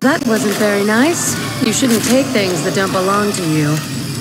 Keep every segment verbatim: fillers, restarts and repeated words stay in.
That wasn't very nice. You shouldn't take things that don't belong to you.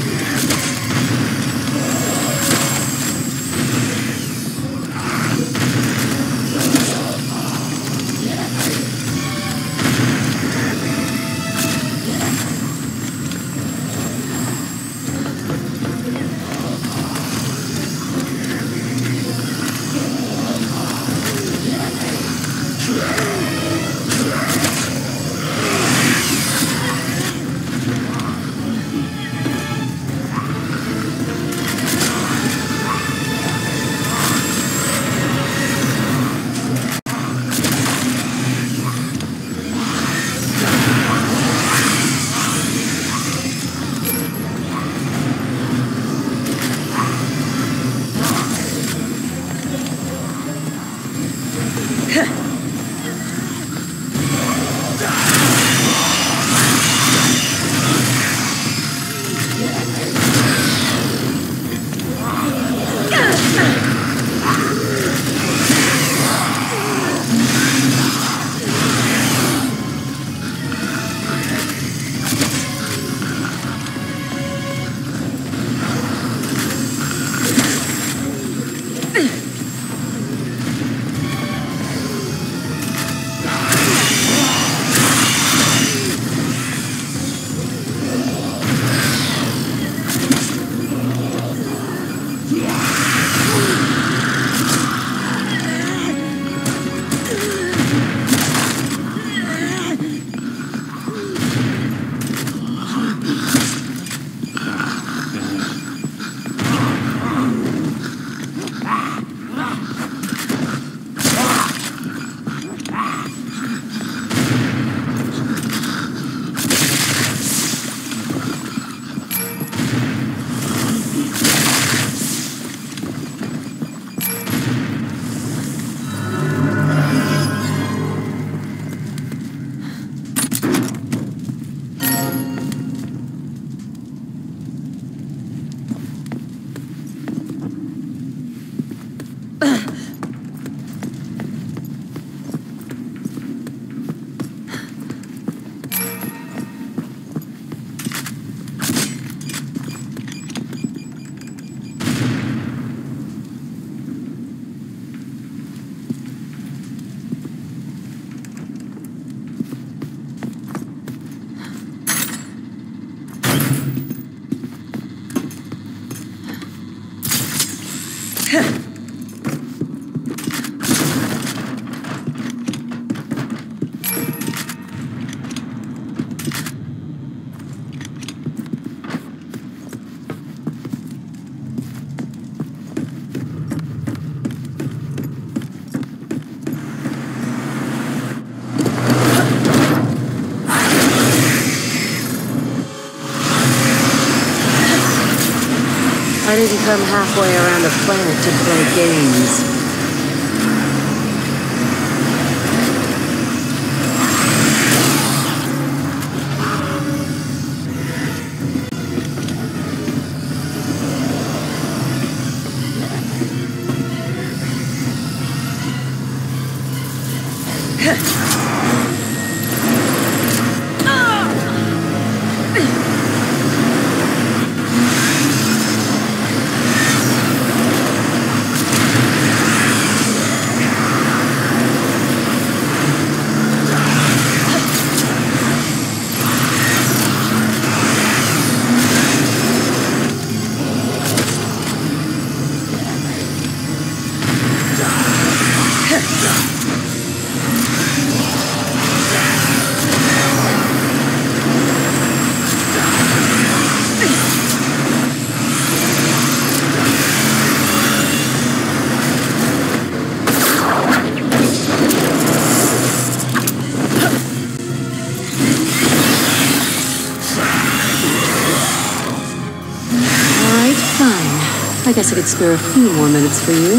I didn't come halfway around the planet to play games. I guess I could spare a few more minutes for you.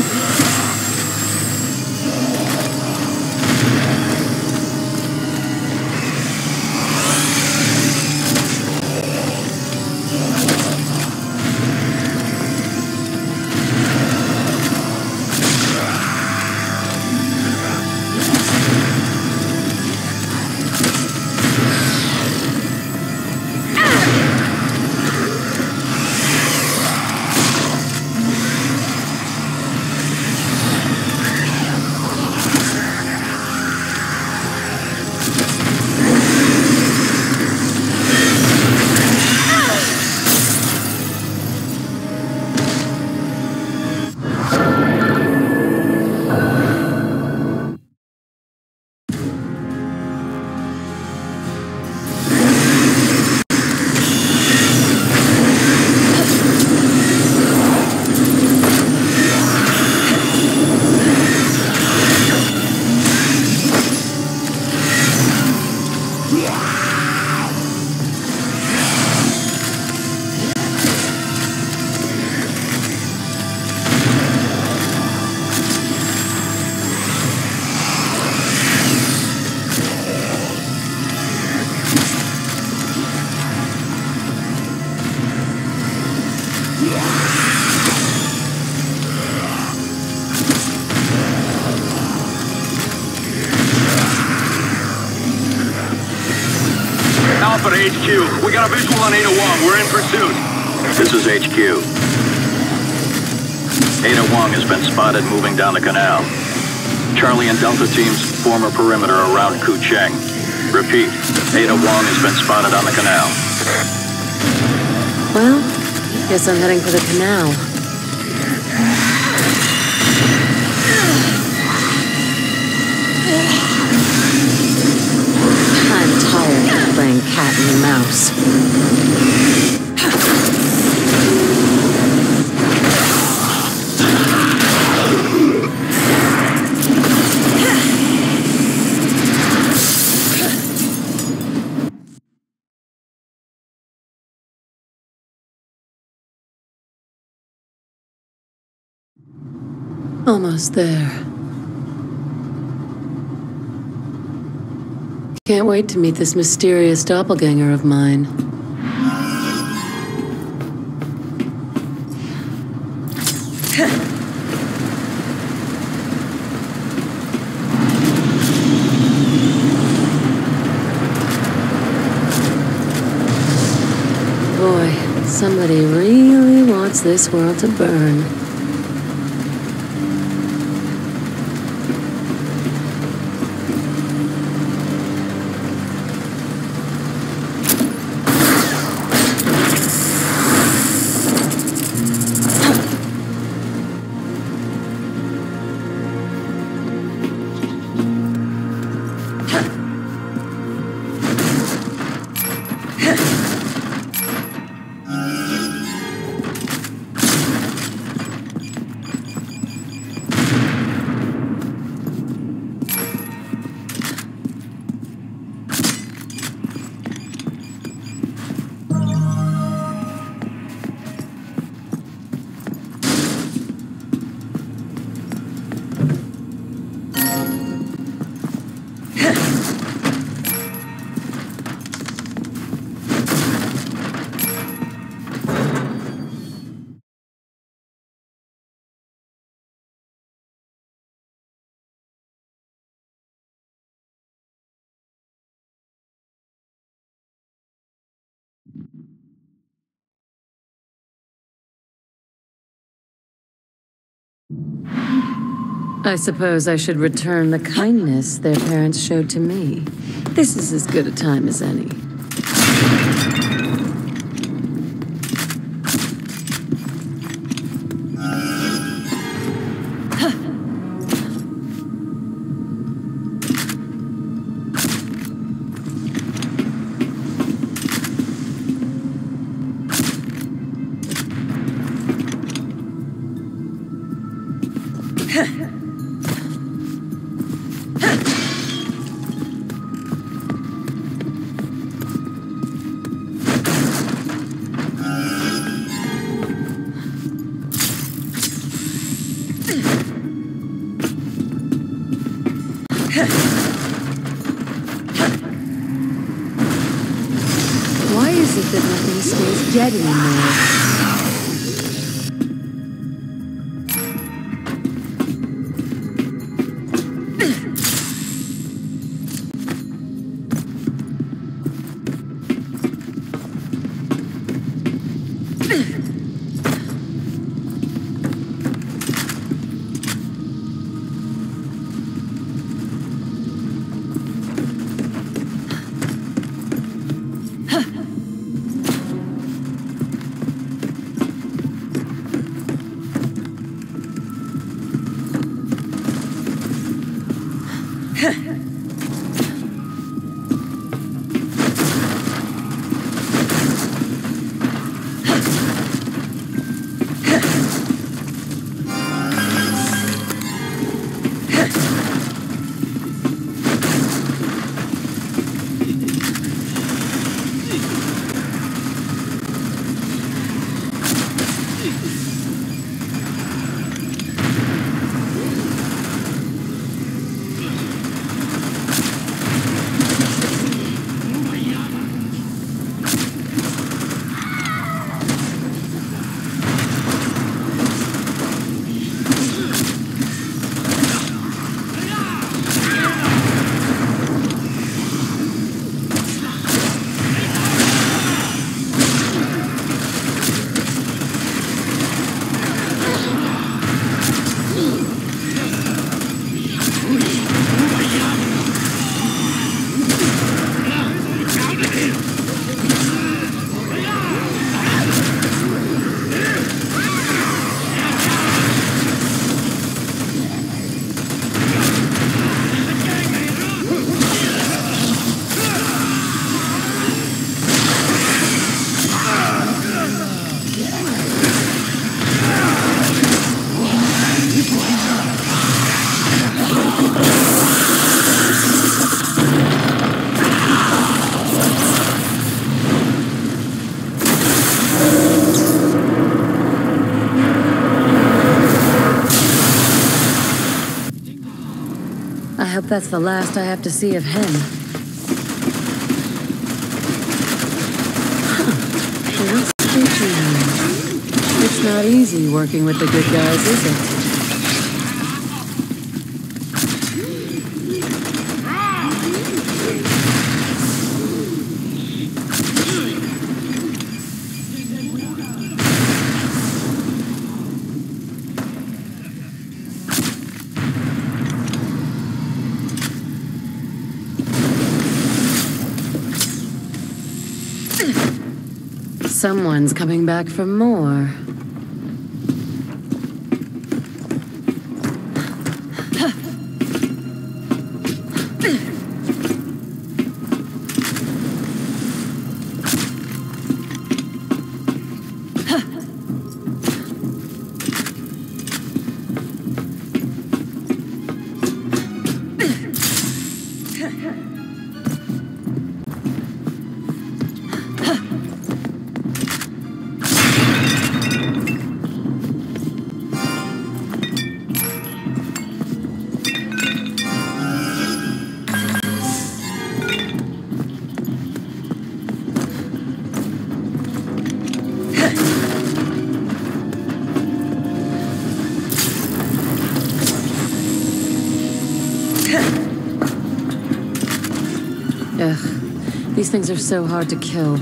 H Q. We got a visual on Ada Wong. We're in pursuit. This is H Q. Ada Wong has been spotted moving down the canal. Charlie and Delta teams form a perimeter around Kucheng. Repeat, Ada Wong has been spotted on the canal. Well, guess I'm heading for the canal. I'm tired of playing cat and mouse. Almost there. Can't wait to meet this mysterious doppelganger of mine. Boy, somebody really wants this world to burn. I suppose I should return the kindness their parents showed to me. This is as good a time as any. Why is it that nothing stays dead anymore? I hope that's the last I have to see of him. Huh. What's the It's not easy working with the good guys, is it? Someone's coming back for more. Ugh, these things are so hard to kill.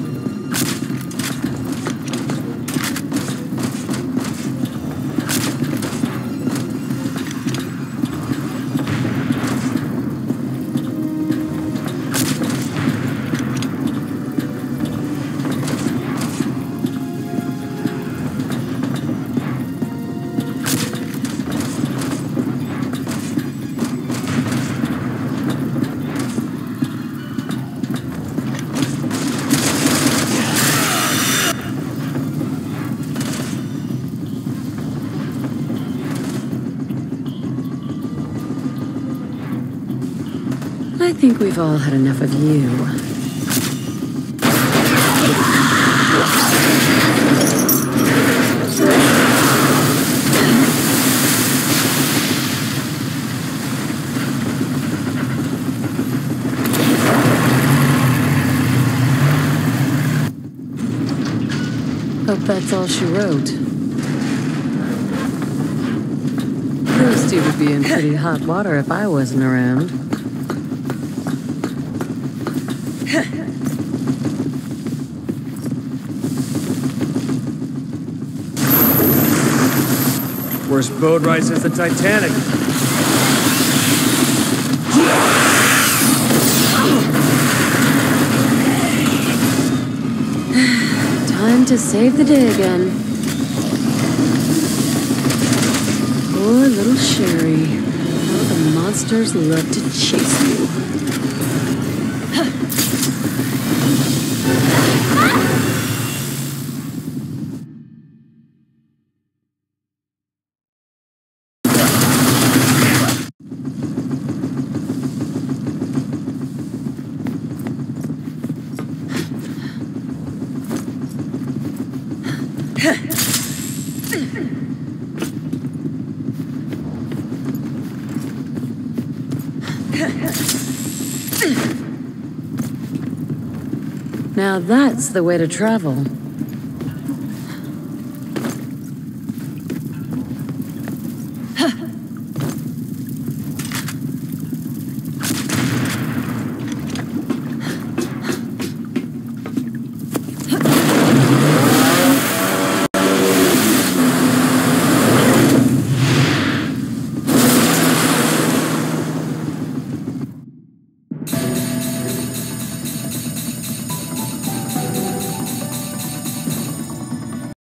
I think we've all had enough of you. Hope that's all she wrote. Those two would be in pretty hot water if I wasn't around. Worst boat ride since the Titanic. Time to save the day again. Poor little Sherry. How the monsters love to chase you. Now that's the way to travel.